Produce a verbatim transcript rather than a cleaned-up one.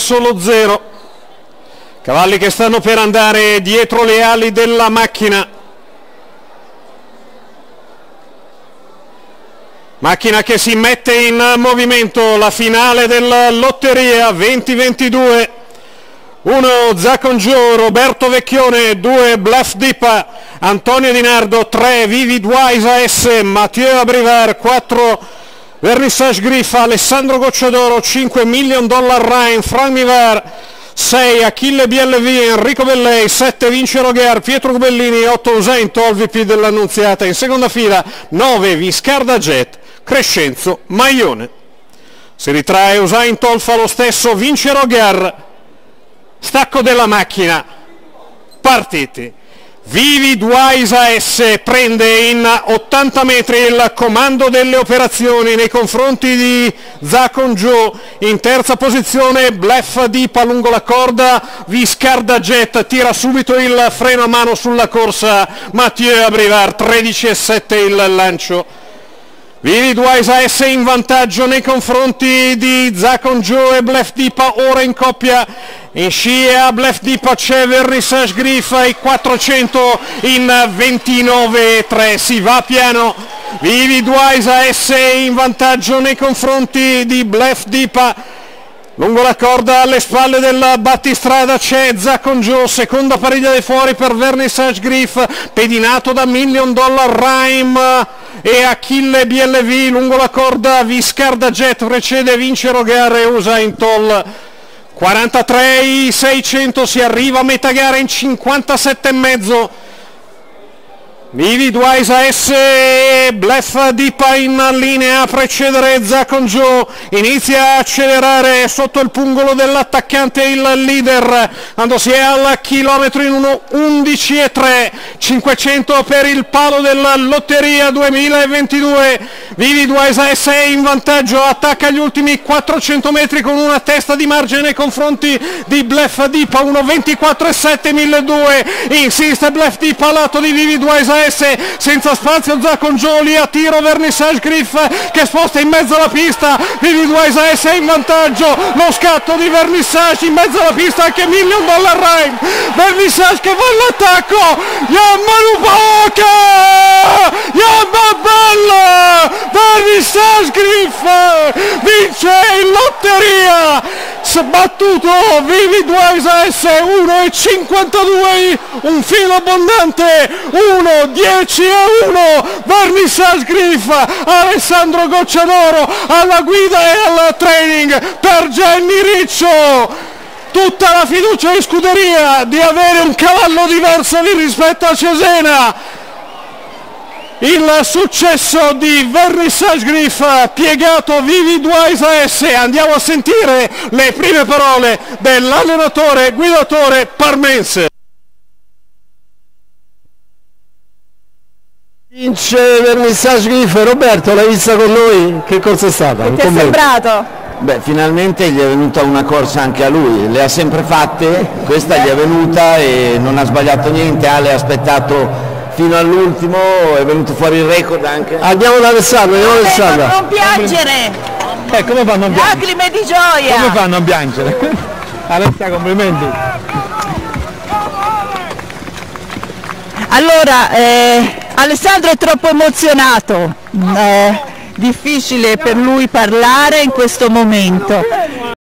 solo zero. Cavalli che stanno per andare dietro le ali della macchina. Macchina che si mette in movimento, la finale della lotteria venti ventidue. uno Zacon Joe, Roberto Vecchione, due Bluff Dipa, Antonio Di Nardo, tre Vivid Wise A S, Mathieu Abrivard, quattro Vernissage Griffa, Alessandro Gocciadoro, cinque Million Dollar Rhyme, Frank Mivar, sei Achille B L V, Enrico Bellei, sette Vince Roguer, Pietro Cubellini, otto Usain Tol, V P dell'Annunziata, in seconda fila nove Viscarda Jet, Crescenzo Maione. Si ritrae Usain Tol, fa lo stesso Vince Roguer. Stacco della macchina, partiti. Vivid Wise A S prende in ottanta metri il comando delle operazioni nei confronti di Zacon Joe. In terza posizione Bluff Dipa lungo la corda, Viscarda Jet tira subito il freno a mano sulla corsa, Mathieu Abrivard, tredici e sette il lancio. Vivid Wise A S in vantaggio nei confronti di Zacon Joe e Bluff Dipa, ora in coppia. In scia Bluff Dipa c'è Vernissage Griffa, i quattrocento in ventinove e tre, si va piano. Vivid Wise A S in vantaggio nei confronti di Bluff Dipa. Lungo la corda alle spalle del battistrada c'è Zacon Joe, seconda pariglia dei fuori per Vernissage Griffa, pedinato da Million Dollar Rhyme e Achille B L V. Lungo la corda Viscarda Jet precede Vince Roguer e Usain Tol. quarantatré i seicento, si arriva a metà gara in cinquantasette e mezzo. Vivid Wise A S, Bluff Dipa in linea a precedere Zacon Joe, inizia a accelerare sotto il pungolo dell'attaccante il leader, quando si è al chilometro in uno undici e tre, cinquecento per il palo della lotteria duemilaventidue. Vivid Wise A S è in vantaggio, attacca gli ultimi quattrocento metri con una testa di margine nei confronti di Bluff Dipa, uno ventiquattro e sette, milleduecento, insiste Bluff Dipa al lato di Vivid Wise A S, senza spazio Zacon Joe, lì a tiro Vernissage Griffa che sposta in mezzo alla pista. Vivid Wise A S è in vantaggio, lo scatto di Vernissage in mezzo alla pista, anche Million Dollar Rhyme. Vernissage che va all'attacco, Yammanupoca, Yammabella, Vernissage Griffa vince in lotteria, sbattuto Vivid Wise A S, uno e cinquantadue, un filo abbondante, uno dieci e uno, Vernissage Griffa, Alessandro Gocciadoro alla guida e al training per Jenny Riccio. Tutta la fiducia in scuderia di avere un cavallo diverso rispetto a Cesena. Il successo di Vernissage Griffa, piegato Vivid Wise A S. Andiamo a sentire le prime parole dell'allenatore guidatore parmense. Vince Vernissage Griffa. Roberto, l'hai vista con noi? Che corsa è stata? Che ti è sembrato? Beh, finalmente gli è venuta una corsa anche a lui, le ha sempre fatte, questa gli è venuta e non ha sbagliato niente, Ale ha aspettato fino all'ultimo, è venuto fuori il record anche. Andiamo da Alessandro, andiamo da Alessandro. Non piangere! Eh, come fanno a piangere? Lacrime di gioia! Come fanno a piangere? Alessia, complimenti. Allora, eh, Alessandro è troppo emozionato, è difficile per lui parlare in questo momento.